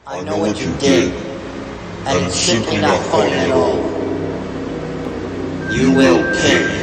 I know what you did, and it's simply not funny at all. You will pay.